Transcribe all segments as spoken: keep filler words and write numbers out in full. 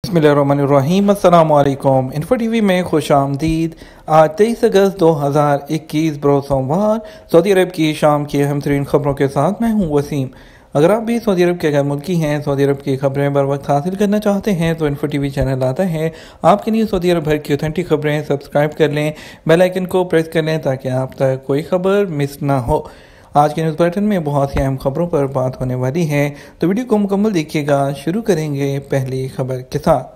बिस्मिल्लाहिर्रहमानिर्रहीम। अस्सलाम वालेकुम। इन्फो टीवी में खुश आमदीद। आज तेईस अगस्त दो हज़ार इक्कीस बरोज़ सोमवार सऊदी अरब की शाम की अहम तरीन खबरों के साथ मैं हूँ वसीम। अगर आप भी सऊदी अरब के गैर मुल्की हैं, सऊदी अरब की खबरें बर वक्त हासिल करना चाहते हैं तो इन्फो टीवी चैनल आता है आपके लिए सऊदी अरब भर की ऑथेंटिक खबरें। सब्सक्राइब कर लें, बेल आइकन को प्रेस कर लें ताकि आप तक कोई खबर मिस ना हो। आज के न्यूज़ बुलेटिन में बहुत सी अहम खबरों पर बात होने वाली है, तो वीडियो को मुकम्मल देखिएगा। शुरू करेंगे पहली खबर के साथ।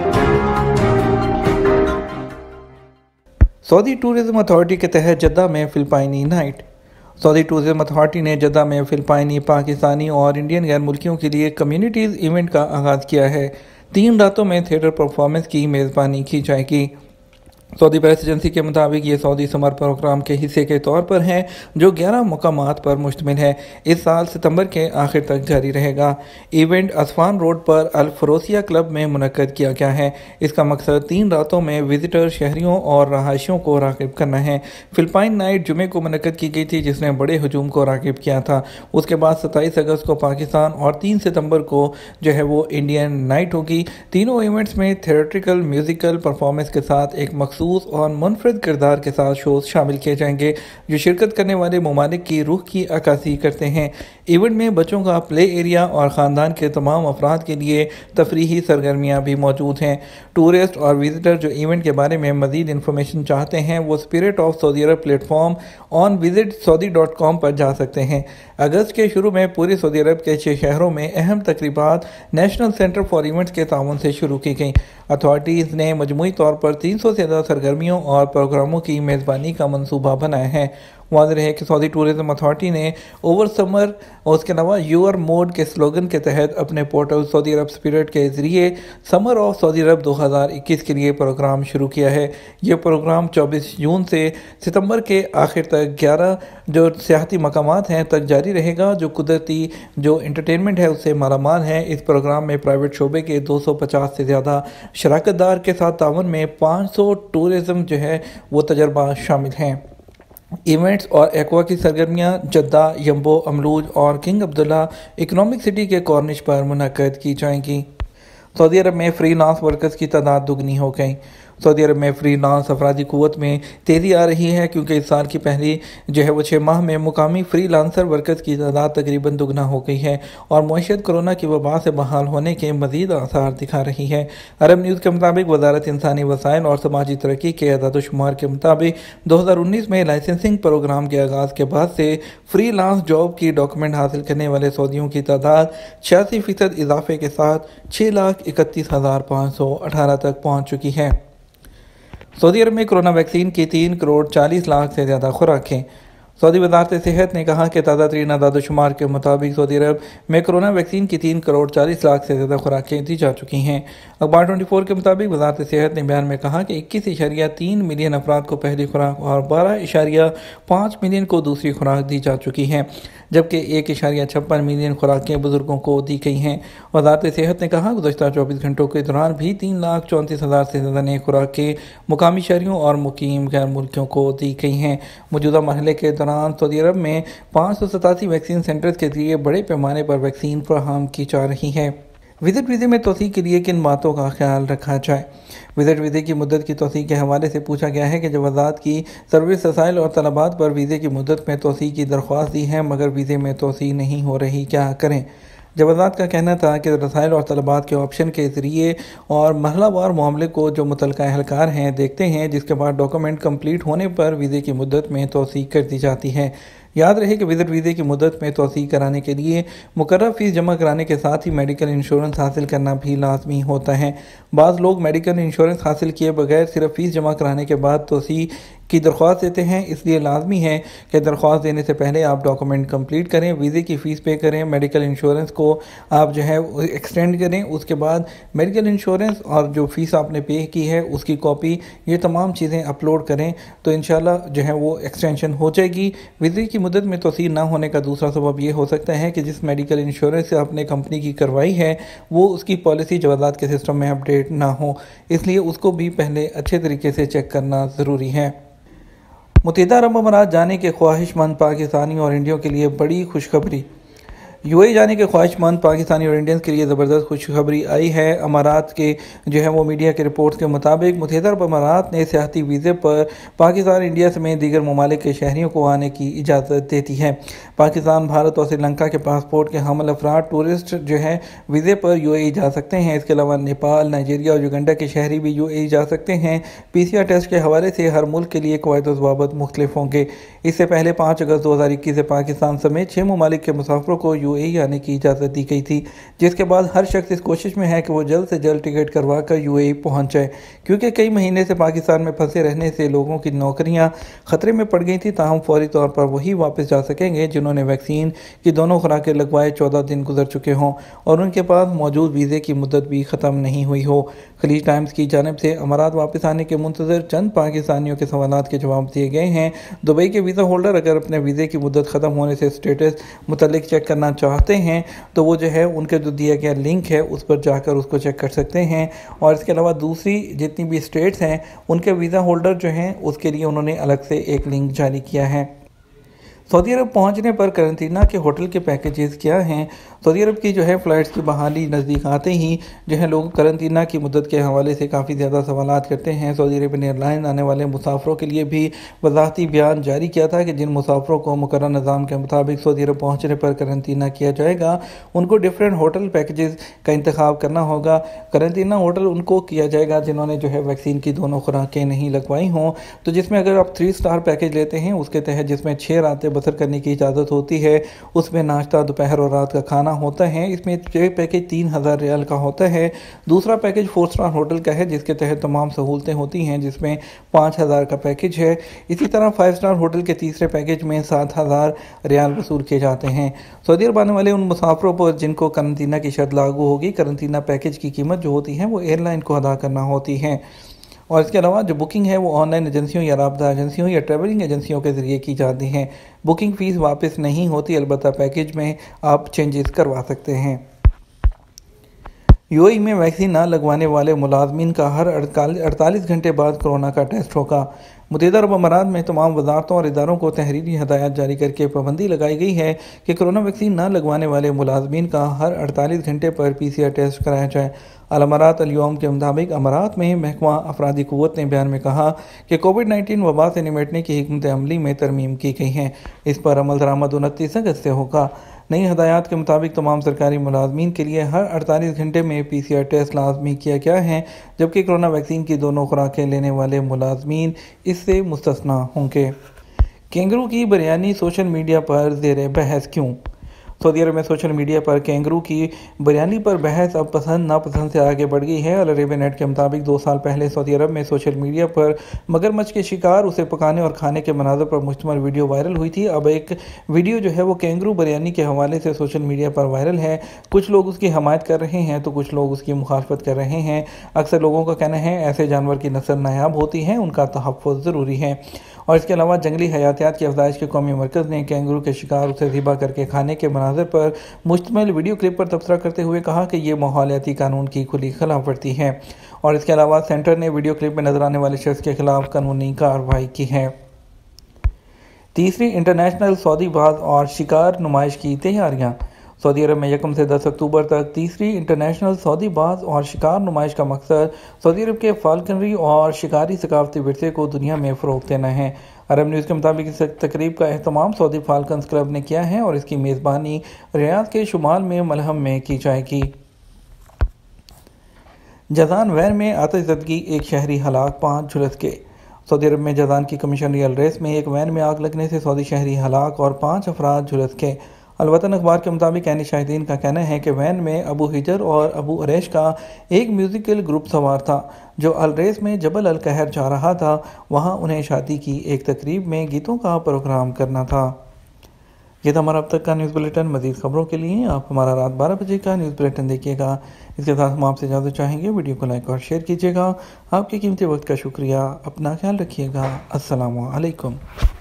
सऊदी टूरिज्म अथॉरिटी के तहत जद्दा में फिलिपाइनी नाइट। सऊदी टूरिज्म अथॉरिटी ने जद्दा में फिलिपाइनी, पाकिस्तानी और इंडियन गैर मुल्कियों के लिए कम्युनिटीज़ इवेंट का आगाज़ किया है। तीन रातों में थिएटर परफॉर्मेंस की मेज़बानी की जाएगी। सऊदी प्रेस एजेंसी के मुताबिक ये सऊदी समर प्रोग्राम के हिस्से के तौर पर है, जो ग्यारह मकामात पर मुश्तमिल है। इस साल सितंबर के आखिर तक जारी रहेगा। इवेंट असफान रोड पर अल फरोसिया क्लब में मुनक्कद किया गया है। इसका मकसद तीन रातों में विजिटर, शहरियों और रहायशियों को राग़िब करना है। फिलिपाइन नाइट जुमे को मुनक्कद की गई थी, जिसने बड़े हजूम को राग़िब किया था। उसके बाद सत्ताईस अगस्त को पाकिस्तान और तीन सितंबर को जो है वो इंडियन नाइट होगी। तीनों इवेंट्स में थिएट्रिकल म्यूज़िकल परफॉर्मेंस के साथ एक मखसूस और मुनफरद किरदार के साथ शोज शामिल किए जाएंगे, जो शिरकत करने वाले ममालिक की रूह की अक्कासी करते हैं। इवेंट में बच्चों का प्ले एरिया और ख़ानदान के तमाम अफराद के लिए तफरीही सरगर्मियाँ भी मौजूद हैं। टूरिस्ट और विजिटर जो इवेंट के बारे में मज़ीद इंफॉर्मेशन चाहते हैं वो spirit of Saudi Arab platform on visit Saudi dot com पर जा सकते हैं। अगस्त के शुरू में पूरे सऊदी अरब के छः शहरों में अहम तकरीबात नेशनल सेंटर फॉर इवेंट्स के ताउन से शुरू की गई। अथॉरिटीज़ ने मजमूई तौर पर तीन सौ से ज़्यादा सरगर्मियों और प्रोग्रामों की मेज़बानी का मनसूबा बनाया है। वाज़ेह है कि सऊदी टूरिज्म अथॉरिटी ने ओवर समर और उसके अलावा यूर मोड के स्लोगन के तहत अपने पोर्टल सऊदी अरब स्पिरिट के ज़रिए समर ऑफ सऊदी अरब दो हज़ार इक्कीस के लिए प्रोग्राम शुरू किया है। ये प्रोग्राम चौबीस जून से सितंबर के आखिर तक ग्यारह जो सियाहती मकामात हैं तक जारी रहेगा, जो कुदरती जो इंटरटेनमेंट है उससे मालामाल है। इस प्रोग्राम में प्राइवेट शोबे के दो सौ पचास से ज़्यादा शराकतदार के साथ तावन में पाँच सौ टूरिज़म जो है वो तजर्बा शामिल हैं। इवेंट्स और एक्वा की सरगर्मियाँ जद्दा, यम्बो, अमलूज और किंग अब्दुल्ला इकोनॉमिक सिटी के कॉर्निश पर मुनक्कद की जाएंगी। सऊदी अरब में फ्री लांस वर्कर्स की तादाद दुगनी हो गई। सऊदी अरब में फ्री लांस अफरादी क़ुव्वत में तेज़ी आ रही है, क्योंकि इस साल की पहली जो है वो छः माह में मुकामी फ्री लांसर वर्कर्स की तादाद तकरीबन दुगना हो गई है और मईशत कोरोना की वबा से बहाल होने के मज़ीद आसार दिखा रही है। अरब न्यूज़ के मुताबिक वजारत इंसानी वसाइल और समाजी तरक्की के अदाद-ओ-शुमार के मुताबिक दो हज़ार उन्नीस में लाइसेंसिंग प्रोग्राम के आगाज़ के बाद से फ्री लांस जॉब की डॉक्यूमेंट हासिल करने वाले सऊदियों की तादाद छियासी फ़ीसद इजाफे के साथ छः लाख इकतीस हज़ार पाँच सौ अठारह तक पहुँच चुकी है। सऊदी अरब में कोरोना वैक्सीन की तीन करोड़ चालीस लाख से ज़्यादा खुराकें। सऊदी वज़ारत सेहत ने कहा कि ताज़ा तरीन अदाद-ओ-शुमार के मुताबिक सऊदी अरब में कोरोना वैक्सीन की तीन करोड़ चालीस लाख से ज़्यादा खुराकें दी जा चुकी हैं। अखबार ट्वेंटी फोर के मुताबिक वज़ारत सेहत ने बयान में कहा कि इक्कीस इशारिया तीन मिलियन अफराद को पहली खुराक और बारह इशारिया पाँच मिलियन को दूसरी खुराक दी जा चुकी हैं, जबकि एक इशारिया छप्पन मिलियन खुराकें बुजुर्गों को दी गई हैं। वज़ारत सेहत ने कहा गुज़श्ता चौबीस घंटों के दौरान भी तीन लाख चौंतीस हज़ार से ज़्यादा नई खुराकें मुकामी शहरियों और मुकीम गैर मुल्कियों को दी गई हैं। मौजूदा मरहले के दौरान सऊदी अरब में पाँच सौ सतासी वैक्सीन सेंटर्स के जरिए बड़े पैमाने पर वैक्सीन फराहम की जा रही है। विजिट वीज़े में तोसी के लिए किन बातों का ख्याल रखा जाए। विजिट वीज़े की मुद्दत की तोसी के हवाले से पूछा गया है कि जब वज़ारत की सर्विस वसाइल और तलबात पर वीज़े की मुद्दत में तोसी की दरख्वास्त दी है मगर वीज़े में तोसी नहीं हो रही, क्या करें। जवाज़ात का कहना था कि रसायल और तलबात के ऑप्शन के ज़रिए और महलावार मामले को जो मुतल्लिक़ा अहलकार हैं देखते हैं, जिसके बाद डॉक्यूमेंट कंप्लीट होने पर वीज़े की मुद्दत में तोसी कर दी जाती है। याद रहे कि विजिट वीज़े की मुद्दत में तोसी कराने के लिए मुकर्रर फ़ीस जमा कराने के साथ ही मेडिकल इंश्योरेंस हासिल करना भी लाजमी होता है। बाज़ लोग मेडिकल इंश्योरेंस हासिल किए बगैर सिर्फ फ़ीस जमा कराने के बाद तोसी की दरख्वास्त देते हैं, इसलिए लाजमी है कि दरख्वास्त देने से पहले आप डॉक्यूमेंट कंप्लीट करें, वीज़े की फ़ीस पे करें, मेडिकल इंश्योरेंस को आप जो है एक्सटेंड करें, उसके बाद मेडिकल इंश्योरेंस और जो फ़ीस आपने पे की है उसकी कॉपी, ये तमाम चीज़ें अपलोड करें तो इंशाल्लाह जो है वो एक्सटेंशन हो जाएगी। वीज़े की मुद्दत में तोसीर ना होने का दूसरा सबब ये हो सकता है कि जिस मेडिकल इंश्योरेंस से आपने कंपनी की करवाई है वो उसकी पॉलिसी जवाज़ात के सिस्टम में अपडेट ना हो, इसलिए उसको भी पहले अच्छे तरीके से चेक करना ज़रूरी है। मुत्तहिदा अरब अमारात जाने के ख्वाहिशमंद पाकिस्तानी और इंडियों के लिए बड़ी खुशखबरी। यूएई जाने के ख्वाहिशमंद पाकिस्तानी और इंडियंस के लिए ज़बरदस्त खुशखबरी आई है। अमारात के जो है वो मीडिया के रिपोर्ट्स के मुताबिक मुत्तहिदा अरब अमारात ने सियाहती वीज़े पर पाकिस्तान, इंडिया समेत दीगर ममालिक के शहरियों को आने की इजाज़त देती है। पाकिस्तान, भारत और श्रीलंका के पासपोर्ट के हामिल अफराद टूरिस्ट जो है वीज़े पर यूएई जा सकते हैं। इसके अलावा नेपाल, नाइजीरिया और युगांडा के शहरी भी यूएई जा सकते हैं। पीसीआर टेस्ट के हवाले से हर मुल्क के लिए कवायद व ज़वाबित मुख्तलिफ होंगे। इससे पहले पाँच अगस्त दो हज़ार इक्कीस से पाकिस्तान समेत छः ममालिक के मुसाफिरों को यूएई आने की इजाज़त दी गई थी, जिसके बाद हर शख्स इस कोशिश में है कि वो जल्द से जल्द टिकट करवा कर यूएई पहुँच जाए, क्योंकि कई महीने से पाकिस्तान में फंसे रहने से लोगों की नौकरियां खतरे में पड़ गई थी। ताहम फौरी तौर पर वही वापस जा सकेंगे जिन्होंने वैक्सीन की दोनों खुराकें लगवाए चौदह दिन गुजर चुके हों और उनके पास मौजूद वीज़े की मुद्दत भी ख़त्म नहीं हुई हो। खलीज टाइम्स की जानिब से अमारात वापस आने के मुंतज़र चंद पाकिस्तानियों के सवालात के जवाब दिए गए हैं। दुबई के वीज़ा होल्डर अगर अपने वीज़े की मुद्दत ख़त्म होने से स्टेटस मुतल्लिक चेक करना चाहते हैं तो वो जो है उनके जो दिया गया लिंक है उस पर जाकर उसको चेक कर सकते हैं। और इसके अलावा दूसरी जितनी भी स्टेट्स हैं उनके वीज़ा होल्डर जो हैं उसके लिए उन्होंने अलग से एक लिंक जारी किया है। सऊदी अरब पहुंचने पर करंतना के होटल के पैकेजेस क्या हैं? सऊदी अरब की जो है फ़्लाइट्स की बहाली नज़दीक आते ही जो है लोग करंतना की मुद्दत के हवाले से काफ़ी ज़्यादा सवालात करते हैं। सऊदी अरबियन एयरलाइन आने वाले मुसाफरों के लिए भी वज़ाहती बयान जारी किया था कि जिन मुसाफरों को मुकर्रर निज़ाम के मुताबिक सऊदी अरब पहुँचने पर करंतना किया जाएगा उनको डिफरेंट होटल पैकेजेस का इंतखाब करना होगा। करंतना होटल उनको किया जाएगा जिन्होंने जो है वैक्सीन की दोनों खुराकें नहीं लगवाई हों, तो जिसमें अगर आप थ्री स्टार पैकेज लेते हैं उसके तहत जिसमें छः रातें बसर करने की इजाज़त होती है, उसमें नाश्ता, दोपहर और रात का खाना होता है। इसमें एक पैकेज तीन हज़ार रियाल का होता है। दूसरा पैकेज फोर स्टार होटल का है जिसके तहत तमाम सहूलतें होती हैं, जिसमें पाँच हज़ार का पैकेज है। इसी तरह फाइव स्टार होटल के तीसरे पैकेज में सात हज़ार रियाल वसूल किए जाते हैं। सऊदी अरब आने वाले उन मुसाफिरों पर जिनको करंतना की शर्त लागू होगी, करंतना पैकेज की कीमत जो होती है वो एयरलाइन को अदा करना होती है। और इसके अलावा जो बुकिंग है वो ऑनलाइन एजेंसियों या राब्ता एजेंसियों या ट्रैवलिंग एजेंसियों के ज़रिए की जाती है। बुकिंग फ़ीस वापस नहीं होती, अलबत्ता पैकेज में आप चेंजेस करवा सकते हैं। यूएई में वैक्सीन न लगवाने वाले मुलाजमीन का हर अड़तालीस घंटे बाद कोरोना का टेस्ट होगा। मुत्तहिदा अरब अमारात में तमाम वजारतों और इदारों को तहरीरी हदायत जारी करके पाबंदी लगाई गई है कि कोरोना वैक्सीन न लगवाने वाले मुलाजमीन का हर अड़तालीस घंटे पर पीसीआर टेस्ट कराया जाए। अल अमारात अल यौम के मुताबिक अमारात में महकमा अफरादी क़ुव्वत ने बयान में कहा कि कोविड नाइन्टीन वबा से निमटने की हिकमत अमली में तरमीम की गई हैं। इस पर अमल दरामद उनतीस अगस्त से होगा। नई हदायत के मुताबिक तमाम सरकारी मुलाजमीन के लिए हर अड़तालीस घंटे में पीसीआर टेस्ट लाजमी किया गया है, जबकि कोरोना वैक्सीन की दोनों खुराकें लेने वाले मुलाजमीन इससे मुस्तस्ना होंगे। कैंगरू की बिरयानी सोशल मीडिया पर ज़ेर बहस क्यों? सऊदी अरब में सोशल मीडिया पर कैंगरू की बिरयानी पर बहस अब पसंद नापसंद से आगे बढ़ गई है। अल अरेबिया नेट के मुताबिक दो साल पहले सऊदी अरब में सोशल मीडिया पर मगरमच्छ के शिकार, उसे पकाने और खाने के मनाज़र पर मुश्तमिल वीडियो वायरल हुई थी। अब एक वीडियो जो है वो कैंगरू बिरयानी के हवाले से सोशल मीडिया पर वायरल है। कुछ लोग उसकी हमायत कर रहे हैं तो कुछ लोग उसकी मुखालफत कर रहे हैं। अक्सर लोगों का कहना है ऐसे जानवर की नस्ल नायाब होती है, उनका तहफ़्फ़ुज़ ज़रूरी है। और इसके अलावा जंगली हयातियात की अफजाइश के कौमी मरकज़ ने कैंगरू के शिकार, उसे ज़िबा करके खाने के मनाज़र पर मुश्तमिल वीडियो क्लिप पर तबसरा करते हुए कहा कि ये माहौलियाती कानून की खुली खिलाफ वर्जी है। और इसके अलावा सेंटर ने वीडियो क्लिप में नजर आने वाले शख्स के खिलाफ कानूनी कार्रवाई की है। तीसरी इंटरनेशनल सऊदी बाज़ और शिकार नुमाइश की तैयारियां। सऊदी अरब में यकम से दस अक्टूबर तक तीसरी इंटरनेशनल सऊदी बाज़ और शिकार नुमाइश का मकसद सऊदी अरब के फाल्कनरी और शिकारी सकाफती विरसे को दुनिया में फ़रोग़ देना है। अरब न्यूज़ के मुताबिक इस तकरीब का एहतमाम सऊदी फाल्कन्स क्लब ने किया है और इसकी मेज़बानी रियाद के शुमाल में मलहम में की जाएगी। जज़ान वैन में आतिशज़दगी, एक शहरी हलाक, पाँच झुलस के। सऊदी अरब में जज़ान की कमिश्नरियल रेस में एक वैन में आग लगने से सऊदी शहरी हलाक और पाँच अफराद झुलस के। अलवतन अखबार के मुताबिक ऐनी शाहिदीन का कहना है कि वैन में अबू हिजर और अबू अरेश का एक म्यूज़िकल ग्रुप सवार था जो अल रेस में जबल अल कहर जा रहा था। वहां उन्हें शादी की एक तकरीब में गीतों का प्रोग्राम करना था। ये था हमारा अब तक का न्यूज़ बुलेटिन। मज़ीद खबरों के लिए आप हमारा रात बारह बजे का न्यूज़ बुलेटिन देखिएगा। इसके साथ हम आपसे इजाज़त चाहेंगे। वीडियो को लाइक और शेयर कीजिएगा। आपके कीमती वक्त का शुक्रिया। अपना ख्याल रखिएगा। अस्सलामु अलैकुम।